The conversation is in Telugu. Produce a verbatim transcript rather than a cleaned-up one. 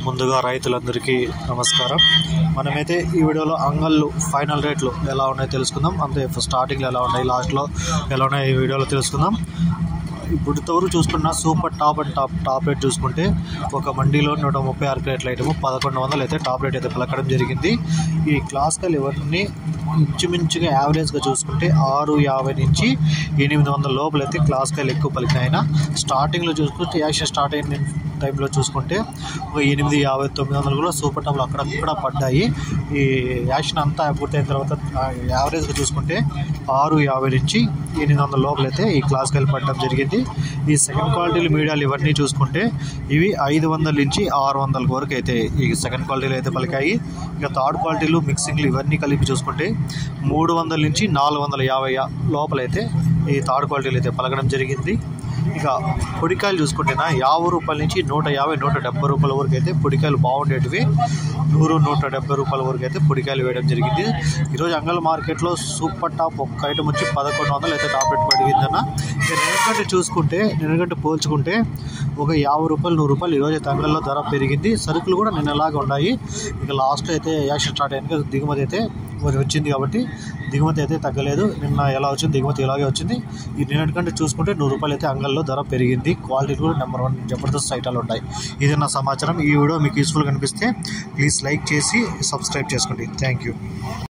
ముందుగా రైతులందరికీ నమస్కారం. మనమైతే ఈ వీడియోలో అంగళ్ళు ఫైనల్ రేట్లు ఎలా ఉన్నాయో తెలుసుకుందాం. అంతే స్టార్టింగ్లో ఎలా ఉన్నాయి, లాస్ట్లో ఎలా ఉన్నాయో ఈ వీడియోలో తెలుసుకుందాం. ఇప్పుడు తోరు చూసుకున్న super top and top top rate చూసుకుంటే ఒక మండీలో నూట ముప్పై ఆరు రేట్ల ఐటమ్ పదకొండు వందలు అయితే టాప్ రేట్ అయితే పలకడం జరిగింది. ఈ క్లాసికల్ ఇవన్నీ ఇంచుమించుగా యావరేజ్గా చూసుకుంటే ఆరు యాభై నుంచి ఎనిమిది వందల లోపల అయితే క్లాసికల్ ఎక్కువ పలికినాయినా. స్టార్టింగ్లో చూసుకుంటే యాక్షన్ స్టార్ట్ అయిన టైంలో చూసుకుంటే ఒక ఎనిమిది యాభై తొమ్మిది వందలు కూడా సూపర్ టాప్లు అక్కడక్కడ పడ్డాయి. ఈ యాక్షన్ అంతా పూర్తయిన తర్వాత యావరేజ్గా చూసుకుంటే ఆరు యాభై నుంచి ఎనిమిది వందల లోపల అయితే ఈ క్లాసికల్ పడడం జరిగింది. ఈ సెకండ్ క్వాలిటీలు మీడియాలు ఇవన్నీ చూసుకుంటే ఇవి ఐదు వందల నుంచి ఆరు వందల వరకు అయితే ఈ సెకండ్ క్వాలిటీలు అయితే పలికాయి. ఇక థర్డ్ క్వాలిటీలు మిక్సింగ్లు ఇవన్నీ కలిపి చూసుకుంటే మూడు వందల నుంచి నాలుగు వందల యాభై లోపలైతే ఈ థర్డ్ క్వాలిటీలు అయితే పలకడం జరిగింది. ఇక పొడికాయలు చూసుకుంటేనా యాభై రూపాయల నుంచి నూట యాభై నూట డెబ్బై రూపాయల వరకు అయితే పొడికాయలు బాగుండేటివి. నూరు నూట డెబ్బై రూపాయల వరకు అయితే పొడికాయలు వేయడం జరిగింది. ఈరోజు అంగళ మార్కెట్లో సూపర్ టాప్ ఒక్క ఐటమ్ వచ్చి పదకొండు వందలు అయితే టాప్ రేట్ పడిగిందన్న. ఇక నిన్నగంటే చూసుకుంటే నిన్నగంటే పోల్చుకుంటే ఒక యాభై రూపాయలు నూరు రూపాయలు ఈరోజు అయితే అంగళ్ళలో ధర పెరిగింది. సరుకులు కూడా నిన్నలాగా ఉన్నాయి. ఇక లాస్ట్లో అయితే యాక్షన్ స్టార్ట్ అయ్యాక దిగుమతి అయితే వచ్చింది కాబట్టి దిగుమతి అయితే తగ్గలేదు. నిన్న ఎలా వచ్చింది దిగుమతి ఇలాగే వచ్చింది. ఈ నిన్నటికంటే చూసుకుంటే నూరు రూపాయలు అయితే అంగల్లో ధర పెరిగింది. క్వాలిటీ కూడా నెంబర్ వన్ జబర్దస్త్ ఐటాలు ఉంటాయి. ఇది నా సమాచారం. ఈ వీడియో మీకు యూస్ఫుల్గా అనిపిస్తే ప్లీజ్ లైక్ చేసి సబ్స్క్రైబ్ చేసుకోండి. Thank you.